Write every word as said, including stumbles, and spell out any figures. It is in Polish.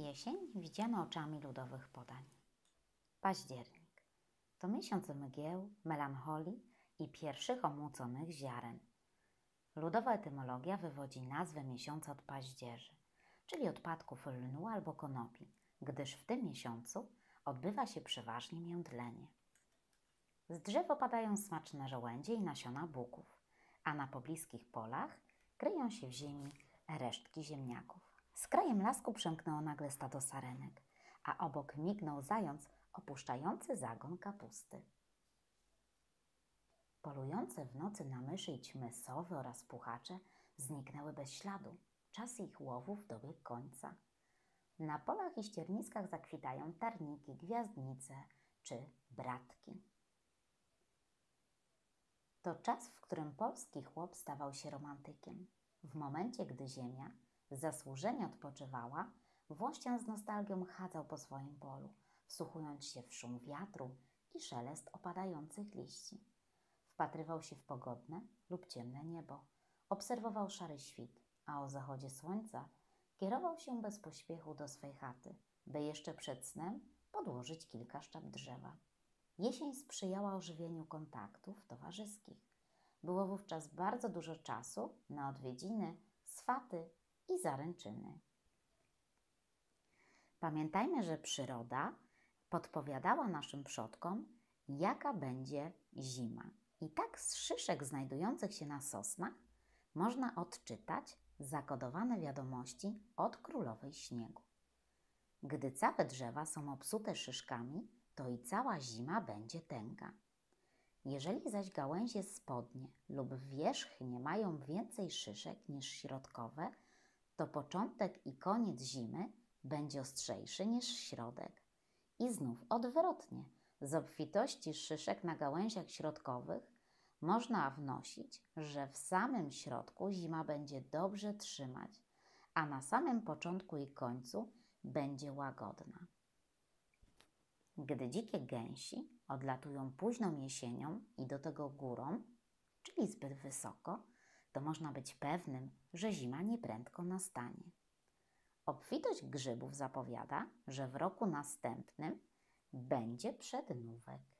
jesień widziana oczami ludowych podań. Październik to miesiąc mgieł, melancholii i pierwszych omłóconych ziaren. Ludowa etymologia wywodzi nazwę miesiąca od paździerzy, czyli odpadków lnu albo konopi, gdyż w tym miesiącu odbywa się przeważnie międlenie. Z drzew opadają smaczne żołędzie i nasiona buków, a na pobliskich polach kryją się w ziemi resztki ziemniaków. Z krajem lasku przemknęło nagle stado sarenek, a obok mignął zając opuszczający zagon kapusty. Polujące w nocy na myszy i ćmy sowy oraz puchacze zniknęły bez śladu. Czas ich łowów dobiegł końca. Na polach i ścierniskach zakwitają tarniki, gwiazdnice czy bratki. To czas, w którym polski chłop stawał się romantykiem. W momencie, gdy ziemia zasłużenie odpoczywała, włościan z nostalgią chadzał po swoim polu, wsłuchując się w szum wiatru i szelest opadających liści. Wpatrywał się w pogodne lub ciemne niebo, obserwował szary świt, a o zachodzie słońca kierował się bez pośpiechu do swej chaty, by jeszcze przed snem podłożyć kilka szczap drzewa. Jesień sprzyjała ożywieniu kontaktów towarzyskich. Było wówczas bardzo dużo czasu na odwiedziny, swaty i zaręczyny. Pamiętajmy, że przyroda podpowiadała naszym przodkom, jaka będzie zima. I tak z szyszek znajdujących się na sosnach można odczytać zakodowane wiadomości od królowej śniegu. Gdy całe drzewa są obsute szyszkami, to i cała zima będzie tęga. Jeżeli zaś gałęzie spodnie lub wierzchnie mają więcej szyszek niż środkowe, to początek i koniec zimy będzie ostrzejszy niż środek. I znów odwrotnie, z obfitości szyszek na gałęziach środkowych można wnosić, że w samym środku zima będzie dobrze trzymać, a na samym początku i końcu będzie łagodna. Gdy dzikie gęsi odlatują późną jesienią i do tego górą, czyli zbyt wysoko, to można być pewnym, że zima nieprędko nastanie. Obfitość grzybów zapowiada, że w roku następnym będzie przednówek.